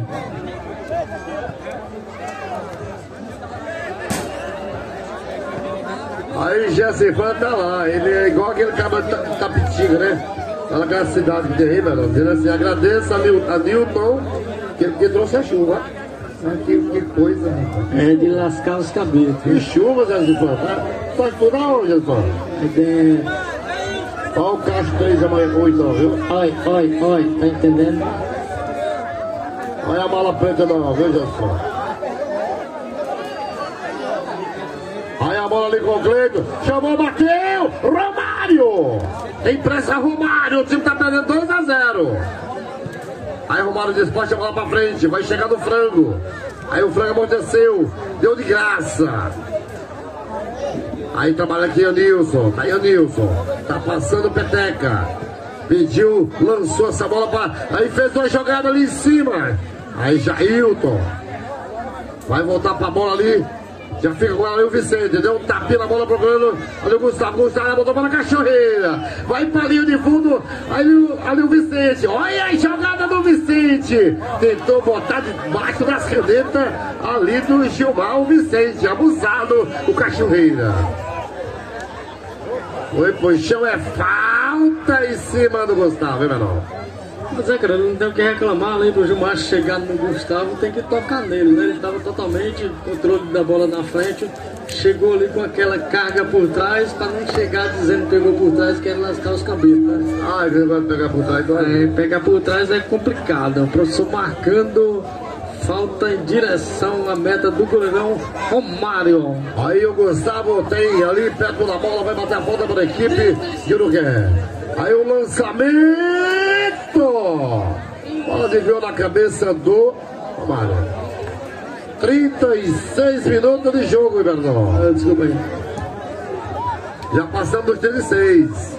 [SPEAKER 1] Aí Jessifan tá lá, ele é igual aquele cara de Tapitinga, né? Aquela cidade que tem aí, mano, dizendo assim, agradeça a Newton que trouxe a chuva. Que coisa, rapaz.
[SPEAKER 2] É de lascar os cabelos.
[SPEAKER 1] Que chuva, Jessifan, tá tudo aonde, Jessifan? Olha o Caixa 3 amanhã com 8, viu?
[SPEAKER 2] Oi, tá entendendo?
[SPEAKER 1] Olha a mala preta não, viu, Jessifan? Aí a bola ali com o Cleiton, chamou, bateu, Romário! Tem pressa Romário, o time tá perdendo 2-0. Aí Romário despacha a bola pra frente, vai chegar no frango. Aí o frango amorteceu, deu de graça. Aí trabalha aqui o Nilson, tá aí o Nilson, tá passando peteca. Pediu, lançou essa bola pra... Aí fez uma jogada ali em cima. Aí Jailton vai voltar pra bola ali. Já fica agora ali o Vicente, deu um tapinha na bola procurando ali o Gustavo botou para a Cachoeira, vai para a linha de fundo, ali o Vicente, olha a jogada do Vicente, tentou botar debaixo das canetas ali do Gilmar, o Vicente, abusado o Cachoeira. Foi pro chão, é falta em cima do Gustavo, hein, menor?
[SPEAKER 2] Mas é, cara, não tem o que reclamar, além do Gilmar chegar no Gustavo, tem que tocar nele, né? Ele estava totalmente controle da bola na frente, chegou ali com aquela carga por trás, para não chegar dizendo que pegou por trás, que era lascar os cabelos, né?
[SPEAKER 1] Ah, ele vai pegar por trás, então
[SPEAKER 2] pegar por trás é complicado. O professor marcando falta em direção à meta do goleirão Romário.
[SPEAKER 1] Aí o Gustavo tem ali perto da bola, vai bater a falta para a equipe de Uruguai. Aí o lançamento, bola desviou na cabeça do Romário. 36 minutos de jogo, Ibernão.
[SPEAKER 2] Desculpa aí.
[SPEAKER 1] Já passamos dos 36.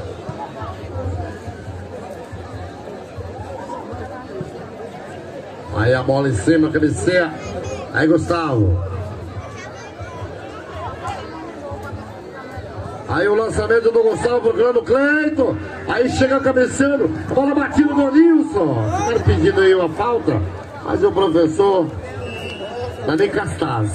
[SPEAKER 1] Aí a bola em cima, cabeceia. Aí Gustavo. Aí o lançamento do Gustavo procurando o Cleiton. Aí chega cabeceando. Bola batida do Nilson. Ficaram pedindo aí uma falta. Mas o professor não é nem Castaz.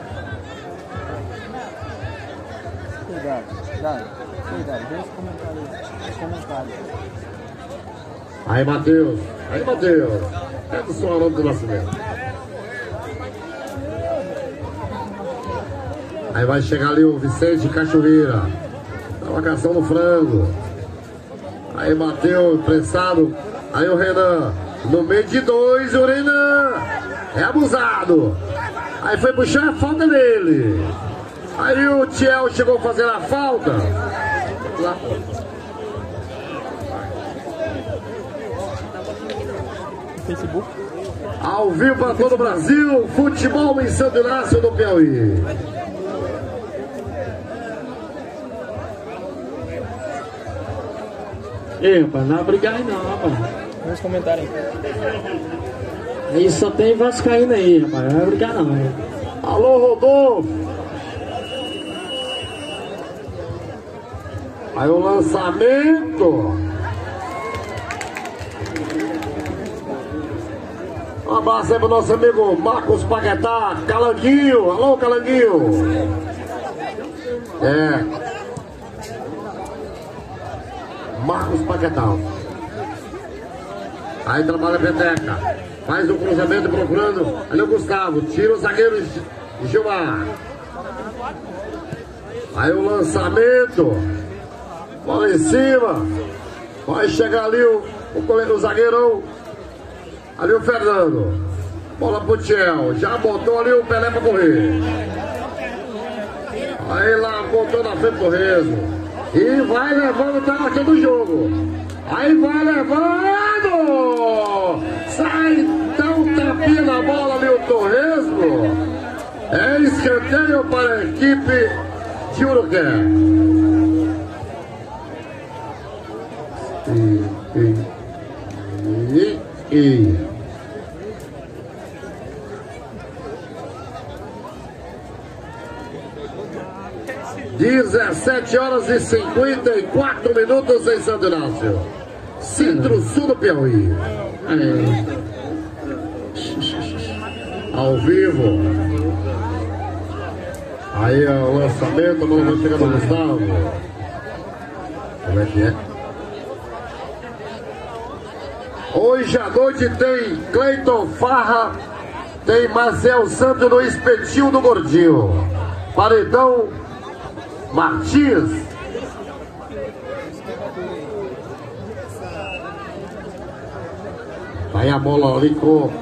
[SPEAKER 3] Cuidado, vê os comentários.
[SPEAKER 1] Aí Matheus. É do som Haroldo do Nascimento. Aí vai chegar ali o Vicente Cachoeira. A marcação no frango. Aí bateu, pressado. Aí o Renan. No meio de dois, o Renan. É abusado. Aí foi puxar a falta dele. Aí o Tiel chegou a fazer a falta. Lá.
[SPEAKER 3] Facebook.
[SPEAKER 1] Ao vivo para todo o Brasil. Futebol em Santo Inácio do Piauí.
[SPEAKER 2] Ei, rapaz, não vai brigar aí não, rapaz.
[SPEAKER 3] Vamos comentar aí.
[SPEAKER 2] Aí só tem vascaíno aí, rapaz, não vai brigar não.
[SPEAKER 1] Alô, Rodolfo. Aí o lançamento. Um abraço aí pro nosso amigo Marcos Paquetá, Calanguinho. Alô, Calanguinho. Marcos Paquetá. Aí trabalha a peteca. Faz o cruzamento procurando. Ali o Gustavo. Tira o zagueiro Gilmar. Aí o lançamento. Bola em cima. Vai chegar ali o zagueirão. Ali o Fernando. Bola pro Tchel. Já botou ali o Pelé pra correr. Aí lá botou na frente do Rezo. E vai levando, tá marcando o jogo. Aí vai levando. Sai, dá um tapinha na bola ali o Torresmo. É escanteio para a equipe de Uruguai. E 17 horas e 54 minutos em Santo Inácio, Centro-Sul do Piauí. Ao vivo. Aí é o lançamento, a bola vai chegar no Gustavo. Como é que é? Hoje à noite tem Cleiton Farra, tem Marcel Santos no Espetinho do Gordinho. Paredão Martins. Aí a bola ali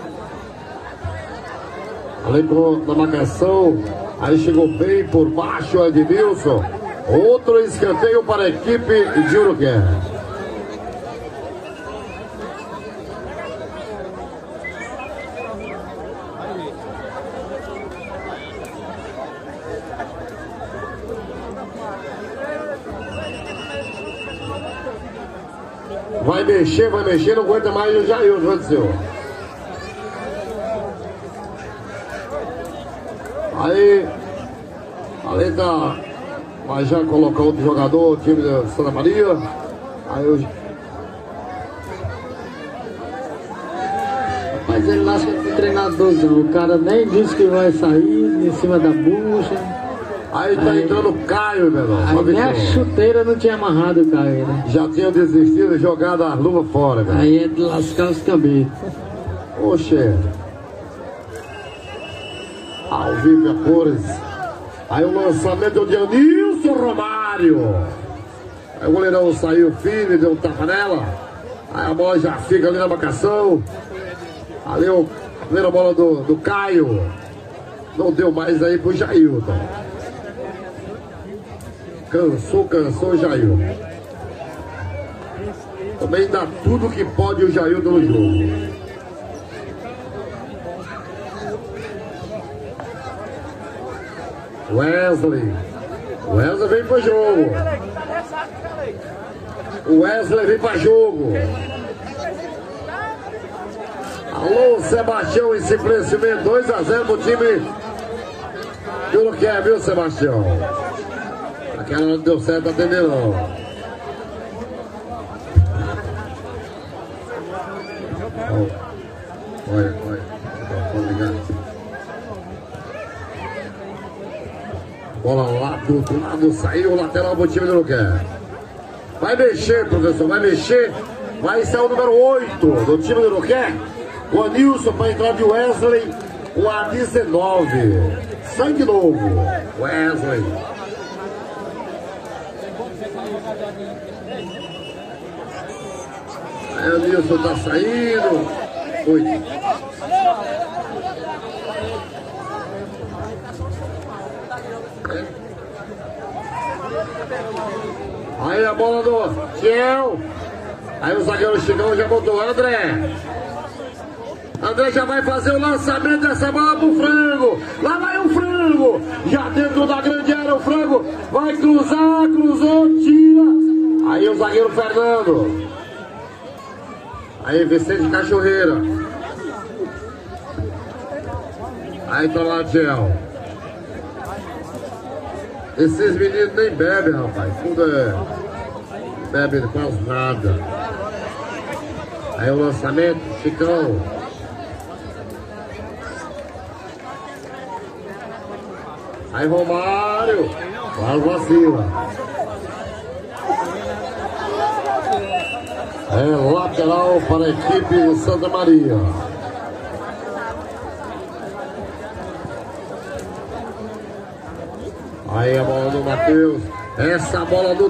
[SPEAKER 1] na marcação. Aí chegou bem por baixo o Edmilson. Outro escanteio para a equipe de Uruguai. Vai mexer, não aguenta mais o Jair, João do Senhor. Aí, além vai já colocar outro jogador, o time da Santa Maria. Aí
[SPEAKER 2] Mas ele acha que é treinadorzão, o cara nem disse que vai sair em cima da bucha.
[SPEAKER 1] Aí tá entrando o Caio, meu irmão.
[SPEAKER 2] Aí nem a chuteira não tinha amarrado o Caio, né?
[SPEAKER 1] Já tinham desistido e jogado a luva fora, velho.
[SPEAKER 2] Aí é de lascar os cabelos.
[SPEAKER 1] Oxê. Ao vivo a cores. Aí o lançamento de Anilson Romário. Aí o goleirão saiu firme, deu um tapa nela. Aí a bola já fica ali na marcação. Ali a primeira bola do Caio. Não deu mais aí pro Jailton. Cansou o Jailton. Também dá tudo que pode o Jailton no jogo. Wesley vem para jogo. O Wesley vem para jogo. Alô, Sebastião e Simplesmente 2-0 pro time que não quer, viu, Sebastião? Aquela não deu certo atender, não. Olha. Vamos ligar. Bola lá do outro lado, saiu o lateral pro time do Uruguai. Vai mexer, professor, vai mexer. Vai sair o número 8 do time do Uruguai. O Anilson para entrar de Wesley, o A19. Sangue novo, Wesley. Aí o Anilson tá saindo. 8. Aí a bola do Tchel. Aí o zagueiro Chigão já botou André já vai fazer o lançamento dessa bola pro Frango. Lá vai o Frango. Já dentro da grande área o Frango vai cruzar, cruzou, tira. Aí o zagueiro Fernando. Aí Vicente Cachoeira. Aí tá lá o Tchel. Esses meninos nem bebem, rapaz. Tudo bebe quase nada. Aí o lançamento, Chicão. Aí Romário. Quase vacila. É lateral para a equipe de Santa Maria. Aí a bola do Matheus. Essa bola do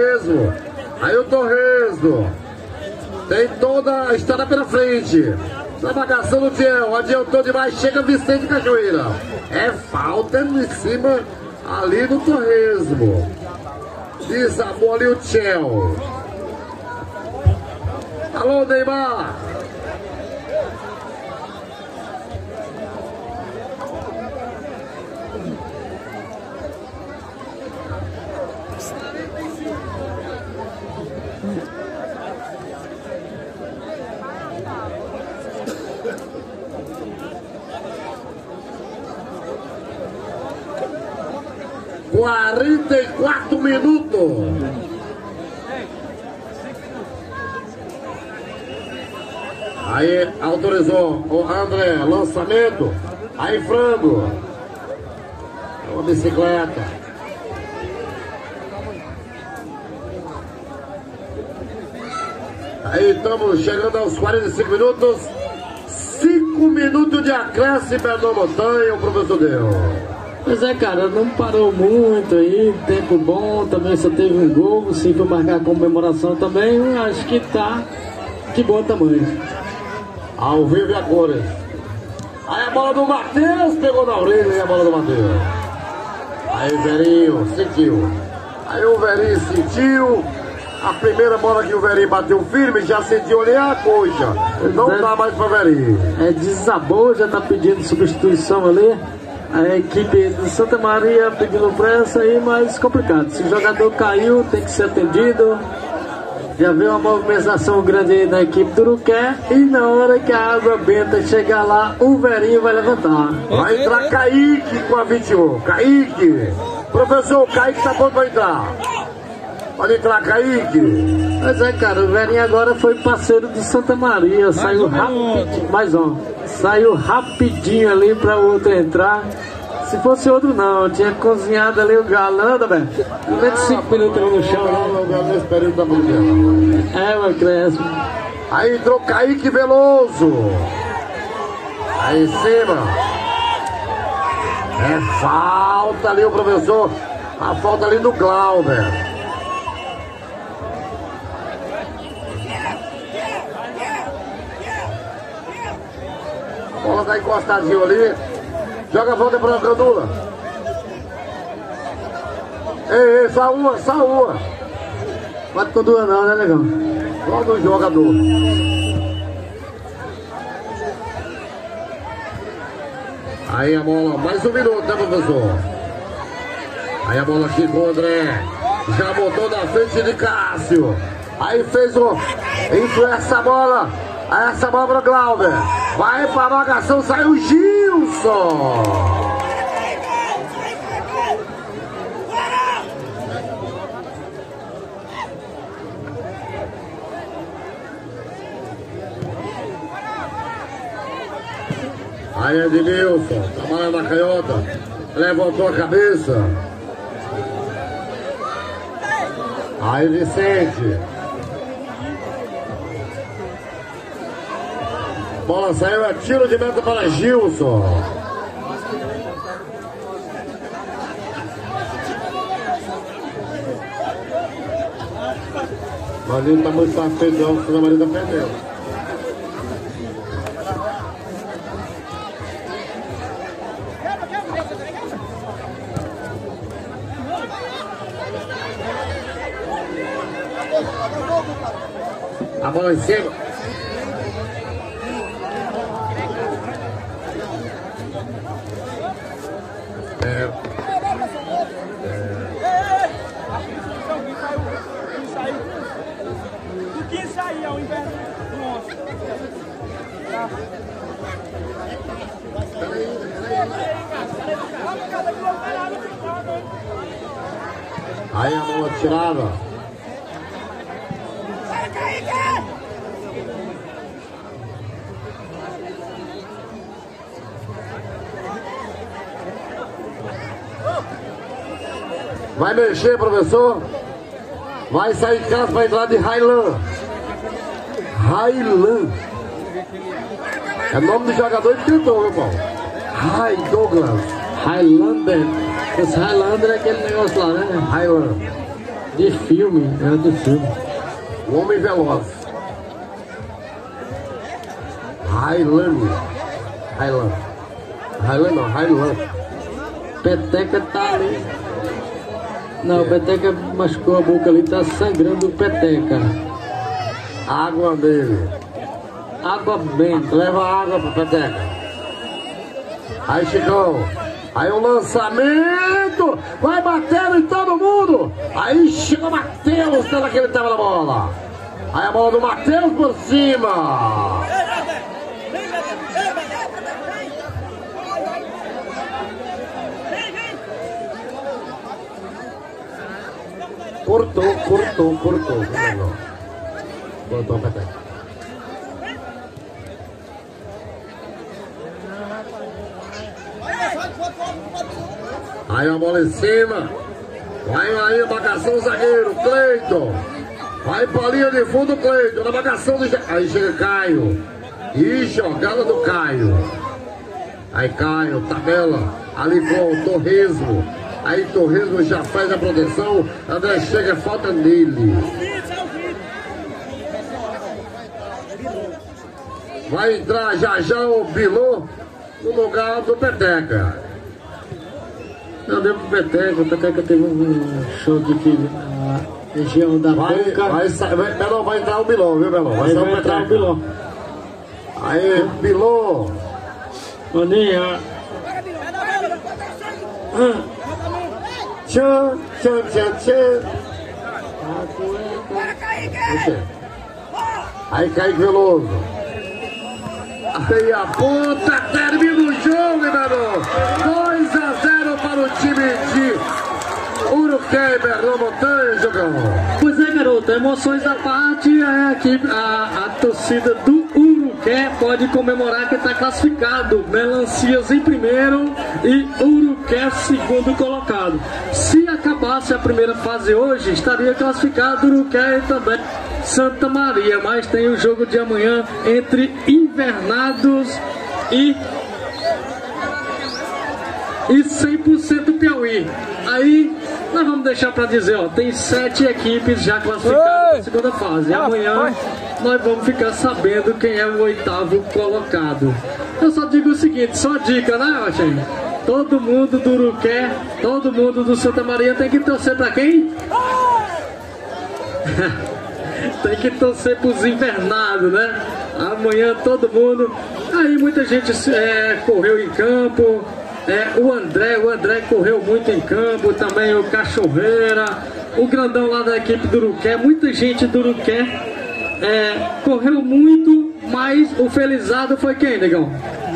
[SPEAKER 1] Torresmo. Aí o Torresmo tem toda a história pela frente. Na marcação do Tiel, adiantou demais, chega Vicente Cachoeira. É falta em cima ali do Torresmo. Desabou ali o Tiel. Alô, Neymar. (44 minutos). Aí autorizou o André, lançamento. Aí Frango. É uma bicicleta. Aí estamos chegando aos 45 minutos. 5 minutos de acréscimo na montanha, o professor deu.
[SPEAKER 2] Pois é, cara, não parou muito aí, tempo bom, também só teve um gol, se for marcar a comemoração também, acho que tá de bom tamanho.
[SPEAKER 1] Ao vivo e a cores. Aí a bola do Matheus pegou na orelha e a bola do Matheus. Aí o Verinho sentiu. Aí o Verinho sentiu. A primeira bola que o Verinho bateu firme, já sentiu ali a coxa. Não dá mais pra Verinho.
[SPEAKER 2] Desabou, já tá pedindo substituição ali. A equipe do Santa Maria pedindo pressa aí, mas complicado. Se o jogador caiu, tem que ser atendido. Já veio uma movimentação grande aí na equipe do Uruqué. E na hora que a água benta chegar lá, o Verinho vai levantar.
[SPEAKER 1] Vai entrar Kaique com a 21. Kaique. Professor, Kaique tá pronto pra entrar. Pode entrar, Kaique.
[SPEAKER 2] Mas é, cara, o Verinho agora foi parceiro do Santa Maria. Saiu rapidinho. Mais um. Saiu rapidinho ali para o outro entrar. Se fosse outro não, tinha cozinhado ali o galã, velho. 95 minutos no chão, né? Mas cresce.
[SPEAKER 1] Aí entrou Kaique Veloso. Aí em cima. É falta ali o professor. A falta ali do Glauber. A bola tá encostadinho ali. Joga a volta para a Grandula. Ei, só uma, só uma.
[SPEAKER 2] Bate com duas não, né, legal?
[SPEAKER 1] Logo o jogador. Aí a bola, mais um minuto, né, professor? Aí a bola aqui com o André. Já botou na frente de Cássio. Aí fez o... Entrou essa bola. Essa bola para o Glauber. Vai para a marcação, sai o Gilson. Aí Edmilson, trabalhando na canhota. Levantou a cabeça. Aí Vicente. Bola saiu, é tiro de meta para Gilson. Mas ele tá muito satisfeito, não, porque a Maria tá perdendo. A bola em cima. Aí a bola tirada. Vai mexer, professor. Vai sair de casa para entrar de Railan. Railan. É nome do jogador que tentou, meu pau. Rai Douglas.
[SPEAKER 2] Highlander. Esse Highlander é aquele negócio lá, né?
[SPEAKER 1] Highlander.
[SPEAKER 2] De filme, era de filme.
[SPEAKER 1] O Homem Veloz. Railan.
[SPEAKER 2] Peteca tá ali. Não, o Peteca machucou a boca ali, tá sangrando o Peteca.
[SPEAKER 1] Água dele.
[SPEAKER 2] Água bem.
[SPEAKER 1] Leva água pro Peteca. Aí, Chicão. Aí o lançamento. Vai batendo em todo mundo. Aí chega o Matheus, será que ele tava na bola? Aí a bola do Matheus por cima. Cortou. Cortou o Peteca. Aí a bola em cima. Vai aí a marcação zagueiro, Cleiton. Vai pra linha de fundo, Cleiton. Na marcação do... Aí chega Caio. E jogada do Caio. Aí Caio, tabela. Ali com o Torresmo. Aí Torresmo já faz a proteção. André chega, falta nele. Vai entrar já o Bilô no lugar do Peteca.
[SPEAKER 2] Não deu pro Peteca, o Peteca teve um choque aqui na região da boca.
[SPEAKER 1] Vai entrar o Bilô, viu, Belô?
[SPEAKER 2] Vai entrar o Bilô.
[SPEAKER 1] Aí, Bilô.
[SPEAKER 2] Maninha.
[SPEAKER 1] Tchan. Aí Kaique Veloso. Aí a ponta, termina o jogo, Iberô. 2-0 para o time de Uruquê, Berlão Montanha, jogão.
[SPEAKER 2] Pois é, garoto, emoções à parte, a torcida do Uruquê pode comemorar que está classificado. Melancias em primeiro e Uruquê segundo colocado. Se acabasse a primeira fase hoje, estaria classificado Uruquê e também Santa Maria, mas tem o jogo de amanhã entre Invernados e 100% Piauí. Aí nós vamos deixar para dizer, ó, tem 7 equipes já classificadas na segunda fase. Amanhã nós vamos ficar sabendo quem é o 8º colocado. Eu só digo o seguinte, só dica, né, Oxen? Todo mundo do Uruquê, todo mundo do Santa Maria tem que torcer para quem? Tem que torcer pros Invernados, né? Amanhã todo mundo. Aí muita gente correu em campo. O André correu muito em campo. Também o Cachorreira. O grandão lá da equipe do Uruquê. Muita gente do Uruquê correu muito. Mas o felizado foi quem, negão?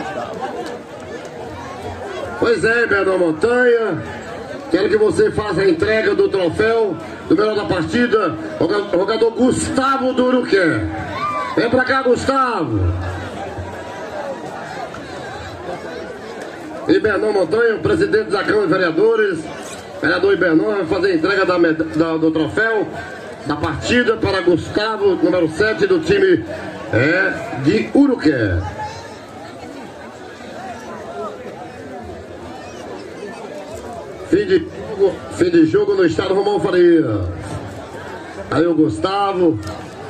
[SPEAKER 1] Pois é, Berlão Montanha. Quero que você faça a entrega do troféu do melhor da partida, o jogador Gustavo do Uruquê. Vem pra cá, Gustavo. Ibernon Montanha, presidente da Câmara de Vereadores, vereador Ibernon, vai fazer a entrega do troféu da partida para Gustavo, número 7 do time de Uruquê. Fim de jogo no estado Romão Faria. Aí o Gustavo.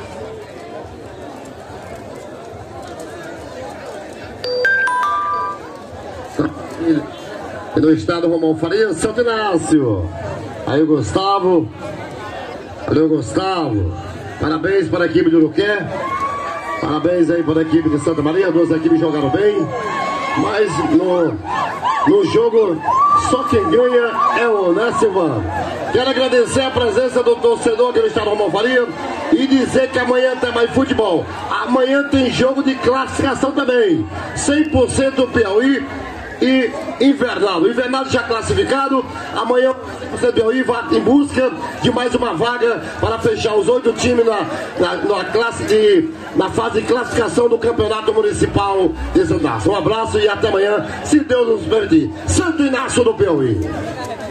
[SPEAKER 1] E no estado Romão Faria, Santo Inácio. Aí o Gustavo. Valeu, Gustavo. Parabéns para a equipe de Uruquê. Parabéns aí para a equipe de Santa Maria. 2 equipes jogaram bem. Mas no jogo, só quem ganha é o, né, Silvano? Quero agradecer a presença do torcedor aqui no estado Romão Faria e dizer que amanhã tem mais futebol. Amanhã tem jogo de classificação também. 100% Piauí e Invernado. O Invernado já classificado. Amanhã o Piauí vai em busca de mais uma vaga para fechar os 8 times na fase de classificação do Campeonato Municipal de Santo Inácio. Um abraço e até amanhã, se Deus nos permitir. Santo Inácio do Piauí.